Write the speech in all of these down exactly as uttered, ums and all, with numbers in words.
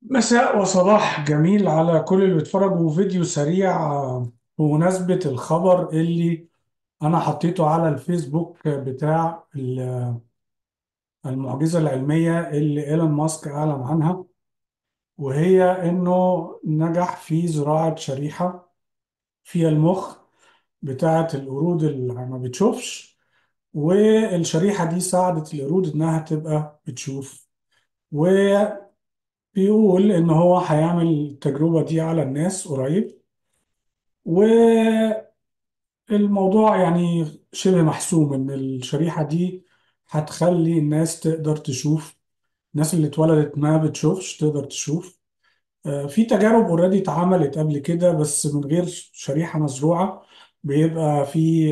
مساء وصباح جميل على كل اللي بيتفرجوا. فيديو سريع آه، بمناسبة الخبر اللي أنا حطيته على الفيسبوك بتاع ال- المعجزة العلمية اللي إيلون ماسك أعلن عنها، وهي إنه نجح في زراعة شريحة في المخ بتاعة القرود اللي ما بتشوفش، والشريحة دي ساعدت القرود إنها تبقى بتشوف. وبيقول إن هو هيعمل التجربة دي على الناس قريب، والموضوع يعني شبه محسوم ان الشريحة دي هتخلي الناس تقدر تشوف. الناس اللي اتولدت ما بتشوفش تقدر تشوف. آه، في تجارب اوريدي اتعملت قبل كده بس من غير شريحة مزروعة. بيبقى في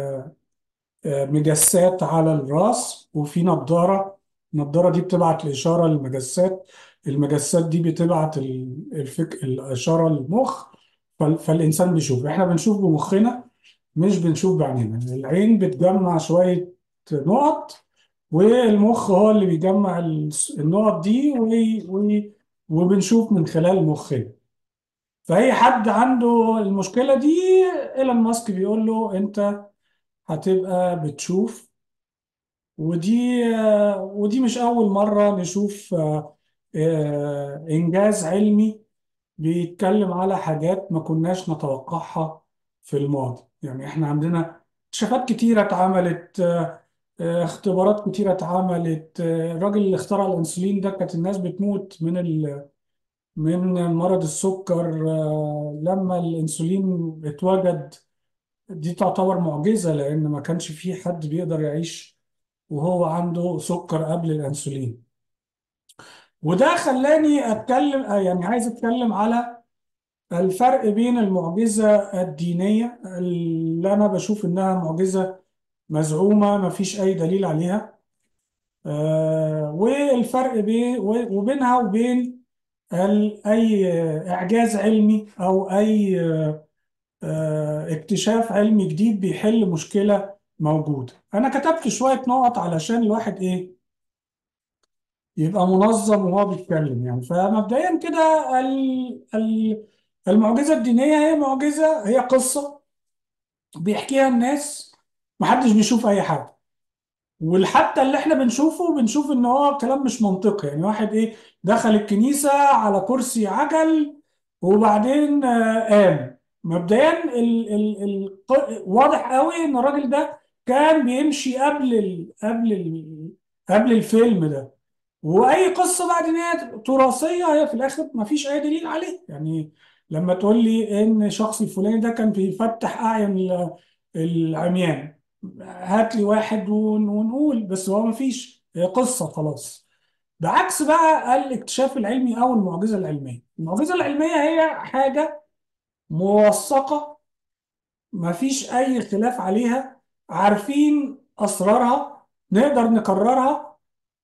آه، مجسات على الراس وفي نظارة. النظارة دي بتبعت الإشارة للمجسات. المجسات دي بتبعت ال- الفك... الإشارة للمخ. فال... فالإنسان بيشوف. إحنا بنشوف بمخنا، مش بنشوف بعينينا. العين بتجمع شوية نقط، والمخ هو اللي بيجمع ال- النقط دي و... و... وبنشوف من خلال مخنا. فأي حد عنده المشكلة دي، إيلون ماسك بيقول له أنت هتبقى بتشوف. ودي آه، ودي مش أول مرة نشوف آه، آه، إنجاز علمي بيتكلم على حاجات ما كناش نتوقعها في الماضي. يعني إحنا عندنا اكتشافات كتيرة اتعملت، آه، آه، اختبارات كتيرة اتعملت. آه، الراجل اللي اخترع الأنسولين ده كانت الناس بتموت من ال من مرض السكر. آه، لما الأنسولين اتوجد دي تعتبر معجزة، لأن ما كانش في حد بيقدر يعيش وهو عنده سكر قبل الأنسولين. وده خلاني أتكلم، آه، يعني عايز أتكلم على الفرق بين المعجزة الدينية اللي أنا بشوف إنها معجزة مزعومة ما فيش أي دليل عليها، آه، والفرق بين وبينها وبين ال- أي إعجاز علمي أو أي آه، اكتشاف علمي جديد بيحل مشكلة موجودة. أنا كتبت شوية نقط علشان الواحد إيه يبقى منظم وهو بيتكلم. يعني فمبدئيا كده، ال- ال- المعجزة الدينية هي معجزة، هي قصة بيحكيها الناس. محدش بيشوف أي حاجة، وحتى اللي احنا بنشوفه بنشوف ان هو كلام مش منطقي. يعني واحد ايه دخل الكنيسة على كرسي عجل وبعدين آه، قام. مبدئيا ال ال ال واضح قوي ان الراجل ده كان بيمشي قبل ال قبل ال قبل الفيلم ده. واي قصه بقى دينيه تراثيه هي في الاخر ما فيش اي دليل عليه. يعني لما تقول لي ان الشخص الفلاني ده كان بيفتح اعين ال- العميان، هات لي واحد ون- ونقول. بس هو ما فيش، هي قصه خلاص. بعكس بقى الاكتشاف العلمي او المعجزه العلميه. المعجزه العلميه هي حاجه موثقه، ما فيش اي خلاف عليها، عارفين اسرارها، نقدر نكررها،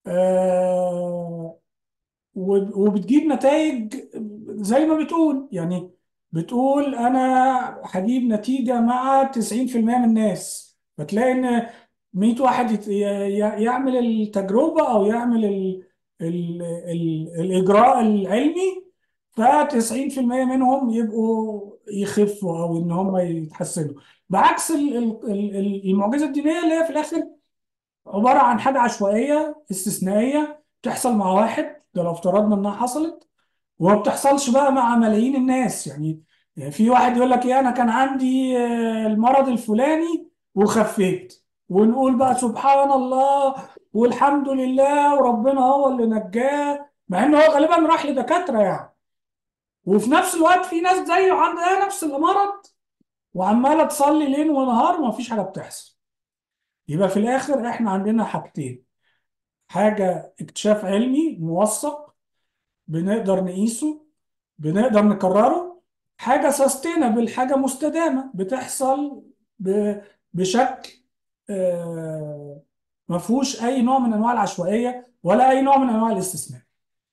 آه، وب- وبتجيب نتائج زي ما بتقول. يعني بتقول انا هجيب نتيجة مع تسعين في المية من الناس، فتلاقي ان مية واحد يت- ي- ي- يعمل التجربة او يعمل ال ال ال الإجراء العلمي، ف تسعين في المية منهم يبقوا يخفوا او ان هم يتحسنوا. بعكس ال- ال- ال- المعجزة الدينية اللي هي في الآخر عبارة عن حاجة عشوائية استثنائية بتحصل مع واحد، ده لو افترضنا انها حصلت، وما بتحصلش بقى مع ملايين الناس. يعني يعني في واحد يقول لك ايه، انا كان عندي آه، المرض الفلاني وخفيت، ونقول بقى سبحان الله والحمد لله وربنا هو اللي نجاه، مع انه هو غالبا راح لدكاترة يعني. وفي نفس الوقت في ناس زيه عندها نفس المرض وعمالة تصلي ليل ونهار وما فيش حاجة بتحصل. يبقى في الاخر احنا عندنا حاجتين: حاجة اكتشاف علمي موثق بنقدر نقيسه، بنقدر نكرره. حاجة سستينابل، حاجة مستدامة بتحصل ب- بشكل آه، ما فيهوش أي نوع من أنواع العشوائية ولا أي نوع من أنواع الاستثناء.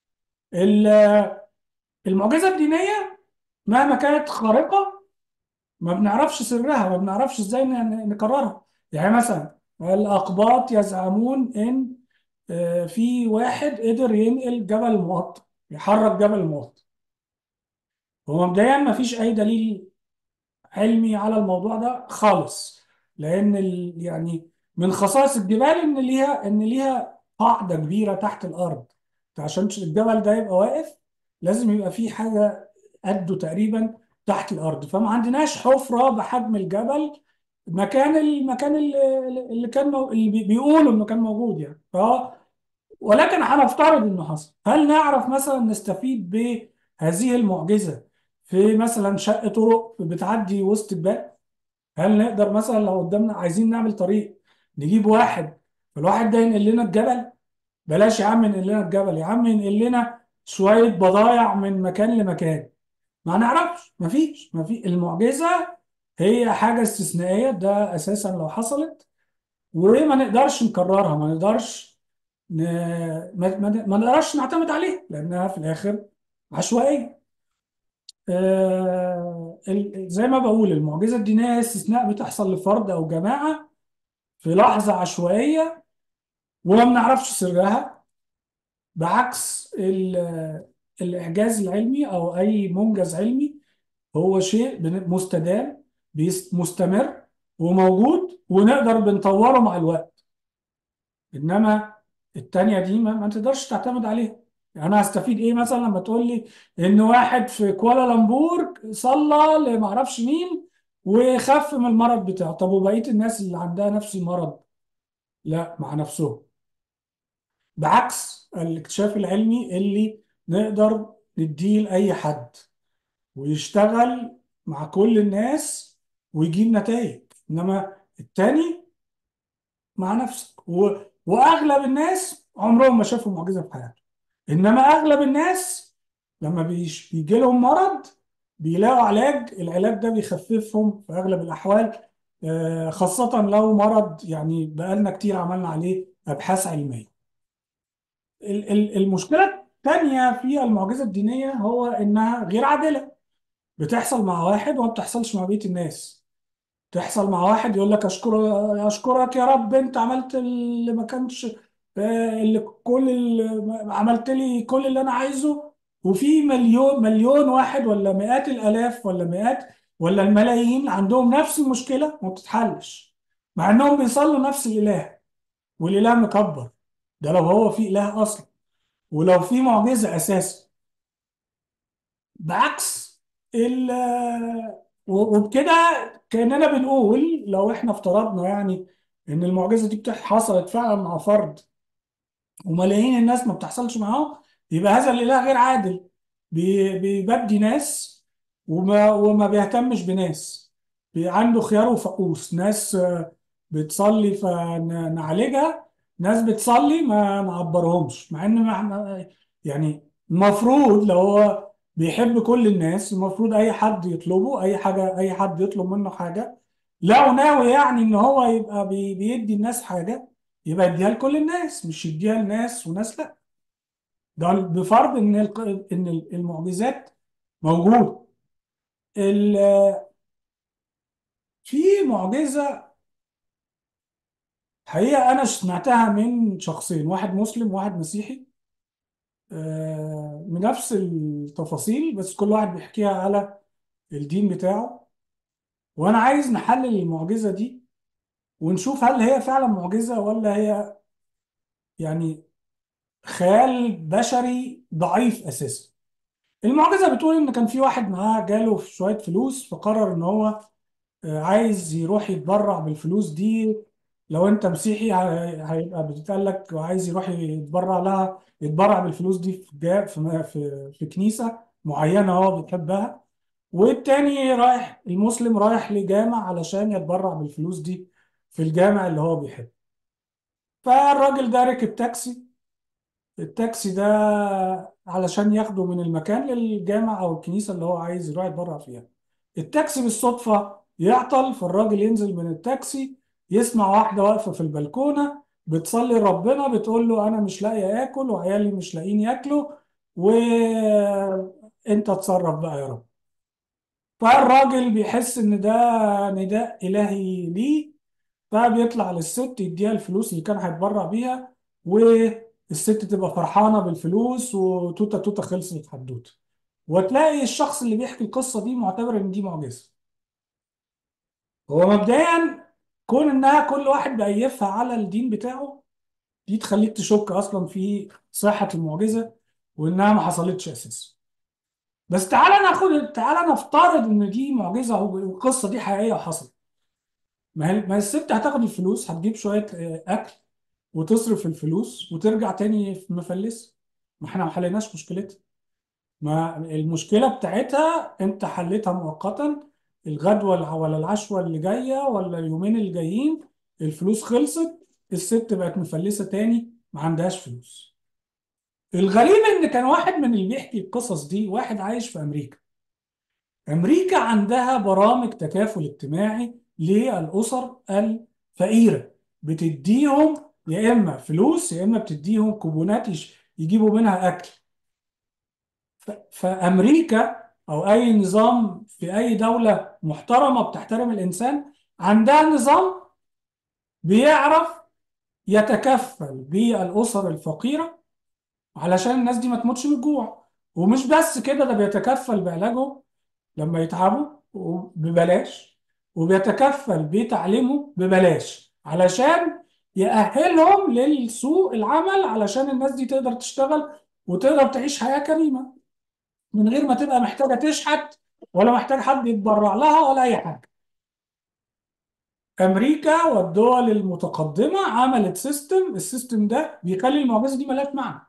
ال- المعجزة الدينية مهما كانت خارقة ما بنعرفش سرها، ما بنعرفش ازاي ن- نكررها. يعني مثلا الأقباط يزعمون إن آه، في واحد قدر ينقل جبل المقطم. يحرك جبل الموت. هو مبدئيا ما فيش اي دليل علمي على الموضوع ده خالص، لان ال... يعني من خصائص الجبال ان ليها ان ليها قاعده كبيره تحت الارض. عشان الجبل ده يبقى واقف لازم يبقى فيه حاجه قده تقريبا تحت الارض، فما عندناش حفره بحجم الجبل مكان المكان اللي, اللي كان مو... اللي بي- بيقولوا انه كان موجود يعني. ف ولكن هنفترض انه حصل، هل نعرف مثلا نستفيد بهذه المعجزه في مثلا شق طرق بتعدي وسط البلد؟ هل نقدر مثلا لو قدامنا عايزين نعمل طريق نجيب واحد، فالواحد ده ينقل لنا الجبل؟ بلاش يا عم ينقل لنا الجبل، يا عم ينقل لنا شويه بضايع من مكان لمكان. ما نعرفش، مفيش مفيش المعجزه هي حاجه استثنائيه، ده اساسا لو حصلت وما نقدرش نكررها، ما نقدرش ن... ما... ما... ما نقدرش نعتمد عليها لانها في الاخر عشوائيه. آه... ال- زي ما بقول المعجزه الدينيه استثناء بتحصل لفرد او جماعه في لحظه عشوائيه وما بنعرفش سرها، بعكس ال... الاعجاز العلمي او اي منجز علمي هو شيء بن- مستدام، بيست... مستمر وموجود ونقدر بنطوره مع الوقت. انما التانية دي ما, ما تقدرش تعتمد عليها. يعني انا هستفيد ايه مثلا لما تقول لي ان واحد في كوالالمبور صلى لما اعرفش مين وخف من المرض بتاعه؟ طب وبقية الناس اللي عندها نفس المرض؟ لا، مع نفسهم. بعكس الاكتشاف العلمي اللي نقدر نديه لأي حد ويشتغل مع كل الناس ويجيب نتائج. انما التاني مع نفسك و... واغلب الناس عمرهم ما شافوا معجزه في حياتهم. انما اغلب الناس لما بيش... بيجي لهم مرض بيلاقوا علاج، العلاج ده بيخففهم في اغلب الاحوال. آه، خاصه لو مرض يعني بقالنا كتير عملنا عليه ابحاث علميه. ال- ال- المشكله الثانيه في المعجزه الدينيه هو انها غير عادله. بتحصل مع واحد وما بتحصلش مع بقيه الناس. تحصل مع واحد يقول لك اشكر اشكرك يا رب انت عملت اللي ما كانش، آه، اللي كل اللي عملت لي كل اللي انا عايزه. وفي مليون مليون واحد ولا مئات الالاف ولا مئات ولا الملايين عندهم نفس المشكله وما بتتحلش، مع انهم بيصلوا نفس الاله والاله مكبر. ده لو هو في اله اصلا ولو في معجزه اساسا. بعكس ال وبكده كأننا بنقول لو احنا افترضنا يعني ان المعجزة دي بتح- حصلت فعلا مع فرد وملايين الناس ما بتحصلش معاهم، يبقى هذا الإله غير عادل. بي- بيبدي ناس وما وما بيهتمش بناس. بي- عنده خيار وفقوس، ناس آه، بتصلي فنعالجها، ناس بتصلي ما نعبرهمش. مع ان ما ما- يعني المفروض لو هو بيحب كل الناس المفروض اي حد يطلبه اي حاجة، اي حد يطلب منه حاجة لو ناوي يعني ان هو يبقى بي- بيدي الناس حاجة يبقى يديها لكل الناس، مش يديها لناس وناس لا. ده بفرض ان الق- ان المعجزات موجوده. ال- في معجزه حقيقه انا سمعتها من شخصين، واحد مسلم وواحد مسيحي، آه، من نفس التفاصيل بس كل واحد بيحكيها على الدين بتاعه. وانا عايز نحلل المعجزه دي ونشوف هل هي فعلا معجزه ولا هي يعني خيال بشري ضعيف اساسا. المعجزة بتقول إن كان في واحد معاه جاله شوية فلوس فقرر إن هو آه، عايز يروح يتبرع بالفلوس دي. لو أنت مسيحي هي- هيبقى بتتقال لك وعايز يروح يتبرع لها، يتبرع بالفلوس دي في جا- في في في كنيسة معينة هو بيحبها. والتاني رايح، المسلم رايح لجامع علشان يتبرع بالفلوس دي في الجامع اللي هو بيحبه. فالراجل ده ركب تاكسي، التاكسي ده علشان ياخده من المكان للجامع او الكنيسه اللي هو عايز يروح يتبرع فيها. التاكسي بالصدفه يعطل، فالراجل ينزل من التاكسي يسمع واحده واقفه في البلكونه بتصلي لربنا بتقول له انا مش لاقيه اكل وعيالي مش لاقيين ياكلوا وانت اتصرف بقى يا رب. فالراجل بيحس ان ده نداء الهي ليه، فبيطلع للست يديها الفلوس اللي كان هيتبرع بيها الست تبقى فرحانه بالفلوس وتوته توته خلص الحدوته، وتلاقي الشخص اللي بيحكي القصه دي معتبر ان دي معجزه. هو مبدئيا كون انها كل واحد بيأيفها على الدين بتاعه، دي تخليك تشك اصلا في صحه المعجزه وانها ما حصلتش اساسا. بس تعالى ناخد تعالى نفترض ان دي معجزه والقصه دي حقيقيه وحصلت. ما هي ما هي الست هتاخد الفلوس، هتجيب شويه آه، اكل وتصرف الفلوس وترجع تاني مفلسه. ما احنا ما حليناش مشكلتها. ما المشكله بتاعتها انت حليتها مؤقتا. الغدوه الع- ولا العشوه اللي جايه ولا اليومين اللي جايين الفلوس خلصت، الست بقت مفلسه تاني ما عندهاش فلوس. الغريب ان كان واحد من اللي بيحكي القصص دي واحد عايش في امريكا. أمريكا عندها برامج تكافل اجتماعي للأسر الفقيرة، بتديهم يا إما فلوس يا إما بتديهم كوبونات يش- يجيبوا منها أكل. ف- فأمريكا أو أي نظام في أي دولة محترمة بتحترم الإنسان عندها نظام بيعرف يتكفل بالأسر الفقيرة علشان الناس دي ما تموتش من الجوع. ومش بس كده، ده بيتكفل بعلاجهم لما يتعبوا ببلاش، وبيتكفل بتعليمه ببلاش علشان يأهلهم للسوق العمل، علشان الناس دي تقدر تشتغل وتقدر تعيش حياة كريمة من غير ما تبقى محتاجة تشحت ولا محتاج حد يتبرع لها ولا أي حاجة. أمريكا والدول المتقدمة عملت سيستم، السيستم ده بيخلي المعجزة دي ملهاش معنى.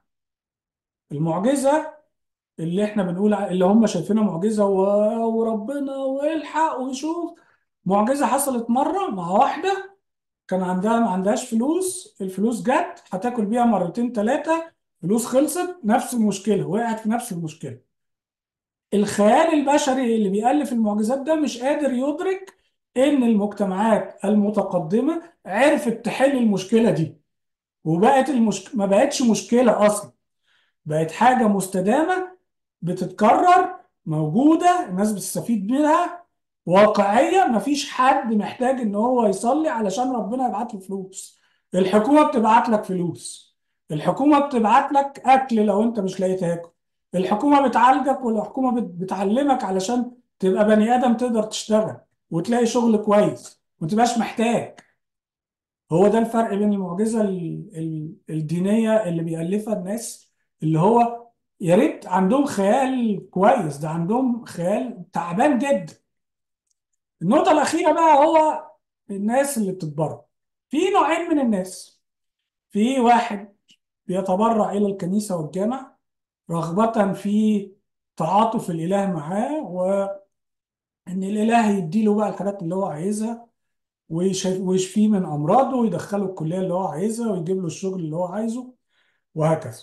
المعجزة اللي احنا بنقول ع- اللي هم شايفينها معجزة و- وربنا والحق وشوف، معجزة حصلت مرة مع واحدة كان عندها ما عندهاش فلوس، الفلوس جت هتاكل بيها مرتين ثلاثة، فلوس خلصت، نفس المشكلة، وقعت في نفس المشكلة. الخيال البشري اللي بيألف المعجزات ده مش قادر يدرك إن المجتمعات المتقدمة عرفت تحل المشكلة دي، وبقت المشك... ما بقتش مشكلة أصلا، بقت حاجة مستدامة بتتكرر، موجودة، الناس بتستفيد منها، واقعية. مفيش حد محتاج ان هو يصلي علشان ربنا يبعت له فلوس. الحكومة بتبعت لك فلوس، الحكومة بتبعت لك اكل لو انت مش لاقي تاكل، الحكومة بتعالجك والحكومة بت- بتعلمك علشان تبقى بني ادم تقدر تشتغل وتلاقي شغل كويس وما تبقاش محتاج. هو ده الفرق بين المعجزة ال- ال- الدينية اللي بيألفها الناس، اللي هو يا ريت عندهم خيال كويس، ده عندهم خيال تعبان جدا. النقطة الأخيرة بقى هو الناس اللي بتتبرع. في نوعين من الناس. في واحد بيتبرع إلى الكنيسة والجامع رغبة في تعاطف الإله معاه، وإن الإله يديله بقى الحاجات اللي هو عايزها ويش- ويشفيه من أمراضه ويدخله الكلية اللي هو عايزها ويجيب له الشغل اللي هو عايزه وهكذا.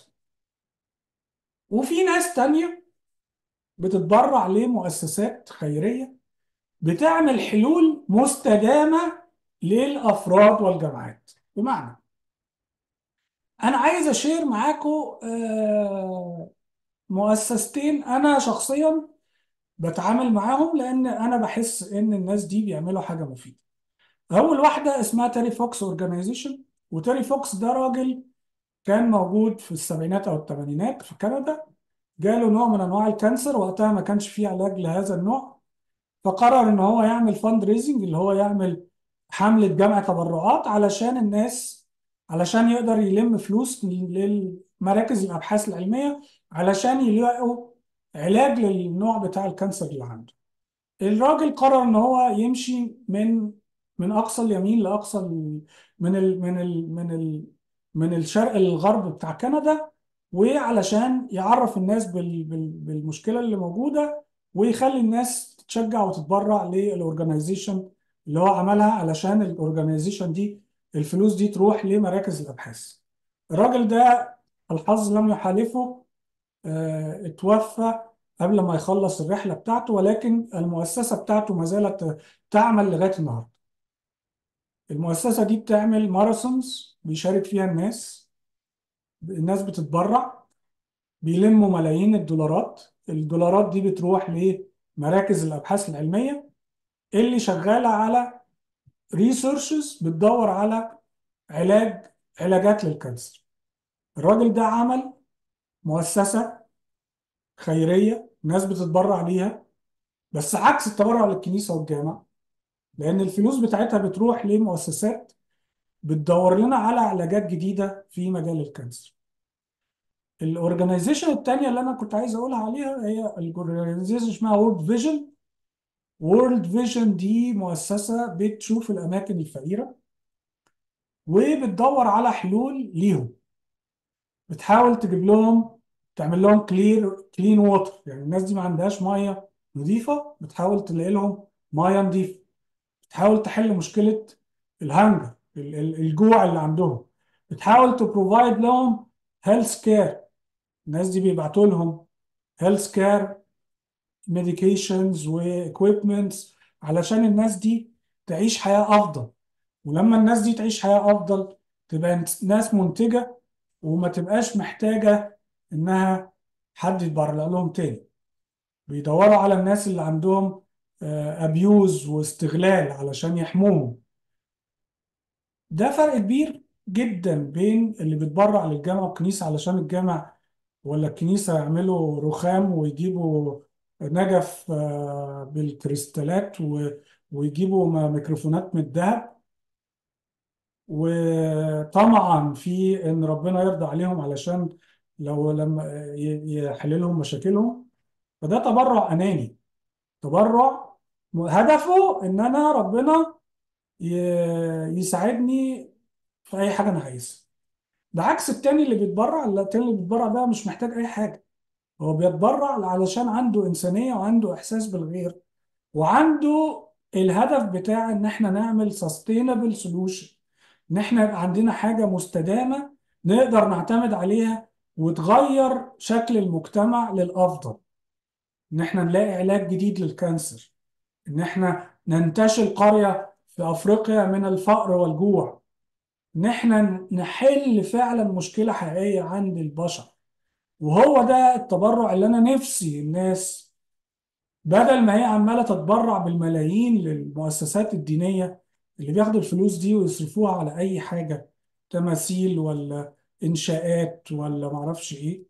وفي ناس تانية بتتبرع لمؤسسات خيرية بتعمل حلول مستدامة للأفراد والجماعات. بمعنى، أنا عايز أشير معاكم آه، مؤسستين أنا شخصيا بتعامل معاهم لأن أنا بحس إن الناس دي بيعملوا حاجة مفيدة. أول واحدة اسمها تيري فوكس أورجانيزيشن. وتيري فوكس ده راجل كان موجود في السبعينات أو الثمانينات في كندا، جاله نوع من انواع الكانسر، وقتها ما كانش فيه علاج لهذا النوع، فقرر ان هو يعمل فاند ريزنج، اللي هو يعمل حملة جمع تبرعات علشان الناس، علشان يقدر يلم فلوس للمراكز الابحاث العلمية علشان يلاقوا علاج للنوع بتاع الكانسر اللي عنده. الراجل قرر ان هو يمشي من من اقصى اليمين لاقصى ال... من ال... من ال... من ال... من الشرق للغرب بتاع كندا، وعلشان يعرف الناس بال... بال... بالمشكله اللي موجوده، ويخلي الناس تتشجع وتتبرع للاورجنايزيشن اللي هو عملها، علشان الاورجنايزيشن دي الفلوس دي تروح لمراكز الابحاث. الراجل ده الحظ لم يحالفه، آه، اتوفى قبل ما يخلص الرحلة بتاعته، ولكن المؤسسة بتاعته ما زالت تعمل لغاية النهاردة. المؤسسة دي بتعمل ماراثونز بيشارك فيها الناس، الناس بتتبرع، بيلموا ملايين الدولارات، الدولارات دي بتروح لمراكز الأبحاث العلمية اللي شغالة على ريسيرشز بتدور على علاج علاجات للكانسر. الراجل ده عمل مؤسسة خيرية ناس بتتبرع ليها، بس عكس التبرع للكنيسة والجامع، لأن الفلوس بتاعتها بتروح لمؤسسات بتدور لنا على علاجات جديدة في مجال الكانسر. الاورجنايزيشن التانية اللي أنا كنت عايز أقولها عليها هي الاورجنايزيشن اسمها وورلد فيجن. وورلد فيجن دي مؤسسة بتشوف الأماكن الفقيرة وبتدور على حلول ليهم، بتحاول تجيب لهم، تعمل لهم كلير كلين ووتر. يعني الناس دي ما عندهاش ميه نظيفه، بتحاول تلاقي لهم ميه نظيفه، بتحاول تحل مشكله الهنجر، ال- ال- الجوع اللي عندهم، بتحاول تبروفايد لهم هيلث كير. الناس دي بيبعتوا لهم هيلث كير ميديكيشنز واكويبمنتس علشان الناس دي تعيش حياه افضل. ولما الناس دي تعيش حياه افضل تبقى ناس منتجه، وما تبقاش محتاجة إنها حد يتبرع لهم تاني. بيدوروا على الناس اللي عندهم أبيوز واستغلال علشان يحموهم. ده فرق كبير جدا بين اللي بيتبرع للجامع والكنيسة علشان الجامع ولا الكنيسة يعملوا رخام ويجيبوا نجف آه، بالكريستالات و- ويجيبوا م- ميكروفونات من الذهب، وطمعا في ان ربنا يرضى عليهم علشان لو لما ي- يحل لهم مشاكلهم. فده تبرع اناني، تبرع هدفه ان انا ربنا ي- يساعدني في اي حاجه انا عايزها. ده عكس التاني اللي بيتبرع. لا، التاني اللي بيتبرع ده مش محتاج اي حاجه، هو بيتبرع علشان عنده انسانيه وعنده احساس بالغير، وعنده الهدف بتاع ان احنا نعمل sustainable solution، ان احنا يبقى عندنا حاجة مستدامة نقدر نعتمد عليها وتغير شكل المجتمع للأفضل. ان احنا نلاقي علاج جديد للكانسر، ان احنا ننتشل قرية في افريقيا من الفقر والجوع، ان احنا نحل فعلا مشكلة حقيقية عند البشر. وهو ده التبرع اللي انا نفسي الناس، بدل ما هي عمالة تتبرع بالملايين للمؤسسات الدينية اللي بياخدوا الفلوس دي ويصرفوها على أي حاجة، تماثيل ولا إنشاءات ولا معرفش إيه،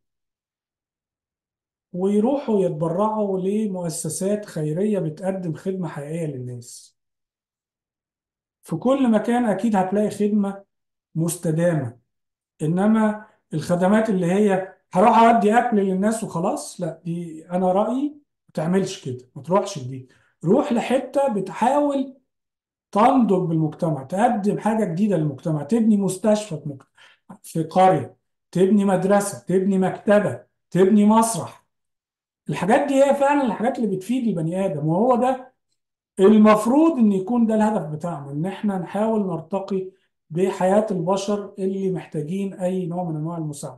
ويروحوا يتبرعوا لمؤسسات خيرية بتقدم خدمة حقيقية للناس. في كل مكان أكيد هتلاقي خدمة مستدامة، إنما الخدمات اللي هي هروح أودي أكل للناس وخلاص، لا، دي أنا رأيي ما تعملش كده، ما تروحش دي. روح لحتة بتحاول تنضج بالمجتمع، تقدم حاجة جديدة للمجتمع، تبني مستشفى في مجتمع، في قرية، تبني مدرسة، تبني مكتبة، تبني مسرح. الحاجات دي هي فعلا الحاجات اللي بتفيد البني آدم، وهو ده المفروض ان يكون ده الهدف بتاعنا، ان احنا نحاول نرتقي بحياة البشر اللي محتاجين اي نوع من انواع المساعدة.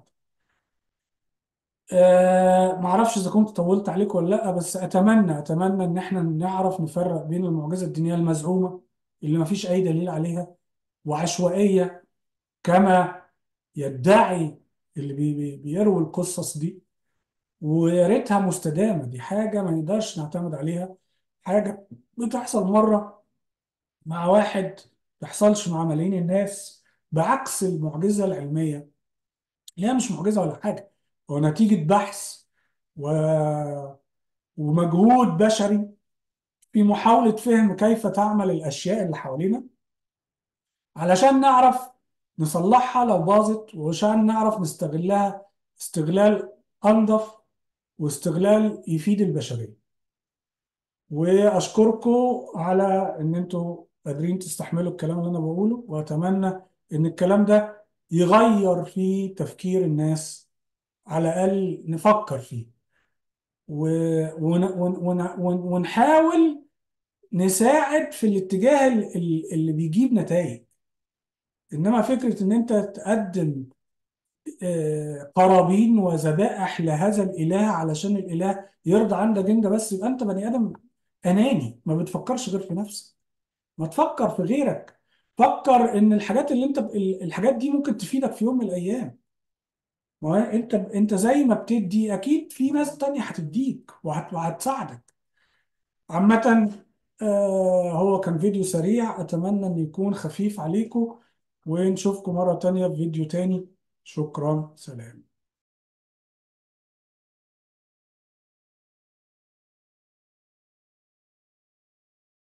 أه معرفش اذا كنت طولت عليك ولا لا، بس اتمنى اتمنى ان احنا نعرف نفرق بين المعجزة الدينية المزعومة اللي مفيش اي دليل عليها وعشوائية كما يدعي اللي بي بي بيروي القصص دي، ويا ريتها مستدامة. دي حاجة ما نقدرش نعتمد عليها، حاجة بتحصل مرة مع واحد، ما بتحصلش مع ملايين الناس. بعكس المعجزة العلمية اللي هي مش معجزة ولا حاجة، هو نتيجة بحث و... ومجهود بشري في محاولة فهم كيف تعمل الأشياء اللي حوالينا علشان نعرف نصلحها لو باظت، وعشان نعرف نستغلها استغلال أنظف واستغلال يفيد البشرية. وأشكركم على إن أنتوا قادرين تستحملوا الكلام اللي أنا بقوله، وأتمنى إن الكلام ده يغير في تفكير الناس، على الأقل نفكر فيه و- ون- ون- ون- ون- ونحاول نساعد في الاتجاه ال- ال- اللي بيجيب نتائج. إنما فكرة إن أنت تقدم آه، قرابين وذبائح لهذا الإله علشان الإله يرضى عنك أنت بس، يبقى أنت بني آدم أناني ما بتفكرش غير في نفسك. ما تفكر في غيرك، فكر إن الحاجات اللي أنت الحاجات دي ممكن تفيدك في يوم من الأيام. ما هو أنت أنت زي ما بتدي أكيد في ناس تانية هتديك وهت- وهتساعدك. عامة آه، هو كان فيديو سريع، أتمنى إنه يكون خفيف عليكم، ونشوفكم مرة تانية في فيديو تاني. شكرا، سلام.